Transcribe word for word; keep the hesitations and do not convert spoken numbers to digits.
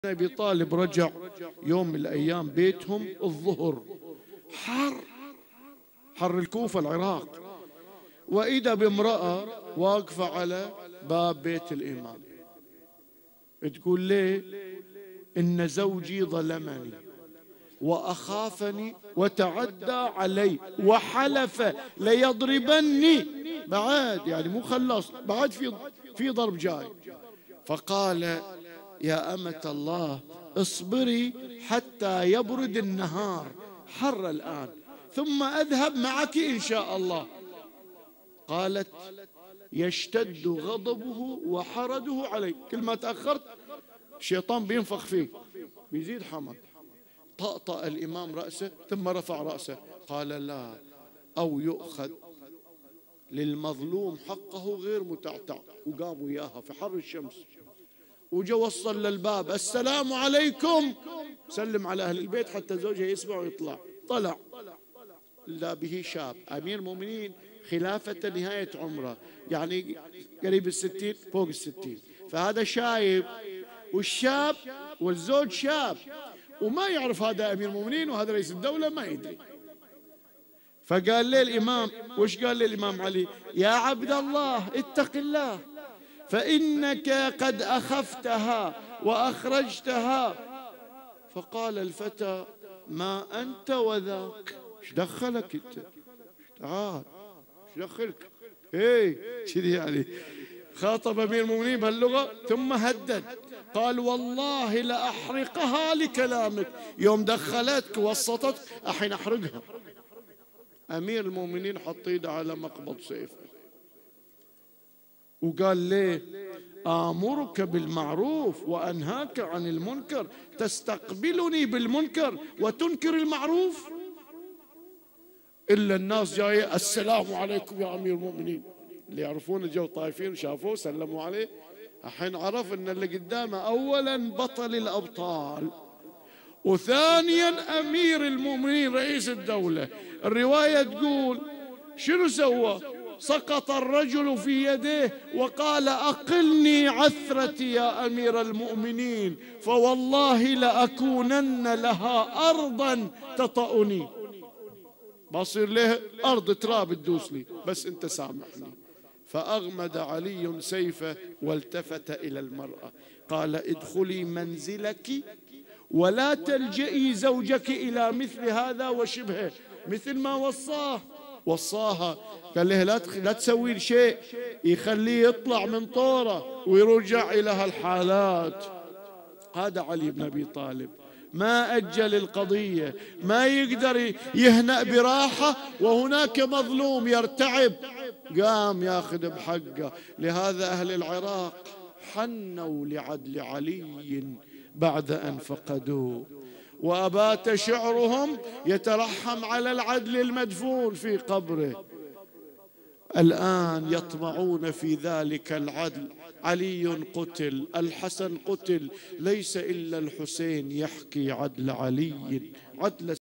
أبي طالب رجع يوم من الأيام بيتهم الظهر، حر حر الكوفة العراق، وإذا بامرأة واقفة على باب بيت الإمام تقول ليه: إن زوجي ظلمني وأخافني وتعدى علي وحلف ليضربني، بعد يعني مو خلص، بعد في في ضرب جاي. فقال: يا أمة الله اصبري حتى يبرد النهار، حر الآن، ثم أذهب معك إن شاء الله. قالت: يشتد غضبه وحرده علي، كل ما تأخرت الشيطان بينفخ فيك بيزيد حمد. طأطأ الإمام رأسه ثم رفع رأسه قال: لا، أو يؤخذ للمظلوم حقه غير متعتع. وقام وياها في حر الشمس وجا وصل للباب: السلام عليكم، سلم على أهل البيت حتى زوجها يسمع ويطلع. طلع لا به شاب أمير المؤمنين، خلافة نهاية عمره، يعني قريب الستين فوق الستين، فهذا شايب، والشاب والزوج شاب وما يعرف هذا أمير المؤمنين وهذا رئيس الدولة، ما يدري. فقال لي الإمام، وش قال لي الإمام علي؟ يا عبد الله اتق الله، فإنك قد أخفتها وأخرجتها. فقال الفتى: ما أنت وذاك، ايش دخلك انت؟ تعال، ايش دخلك؟ ايه كذي يعني. خاطب أمير المؤمنين بهاللغة ثم هدد، قال: والله لأحرقها لكلامك، يوم دخلتك وسطتك الحين أحرقها. أمير المؤمنين حط ايده على مقبض سيفه وقال ليه: آمرك بالمعروف وأنهاك عن المنكر، تستقبلني بالمنكر وتنكر المعروف؟ إلا الناس جاية: السلام عليكم يا أمير المؤمنين، اللي يعرفون جو طايفين وشافوه سلموا عليه. الحين عرف أن اللي قدامه أولا بطل الأبطال، وثانيا أمير المؤمنين رئيس الدولة. الرواية تقول شنو سوى؟ سقط الرجل في يديه وقال: أقلني عثرتي يا أمير المؤمنين، فوالله لأكونن لها أرضا تطأني، بصير له أرض تراب تدوس لي، بس أنت سامحني. فأغمد علي سيفه والتفت إلى المرأة قال: ادخلي منزلك ولا تلجئي زوجك إلى مثل هذا وشبهه، مثل ما وصاه وصاها. قال له: لا لا تسوي شيء يخليه يطلع من طوره ويرجع إلى هالحالات. هذا علي بن أبي طالب ما أجل القضية، ما يقدر يهنأ براحة وهناك مظلوم يرتعب، قام ياخذ بحقه. لهذا أهل العراق حنوا لعدل علي بعد أن فقدوه، وأبات شعرهم يترحم على العدل المدفون في قبره. الآن يطمعون في ذلك العدل. علي قتل، الحسن قتل، ليس إلا الحسين يحكي عدل علي، عدل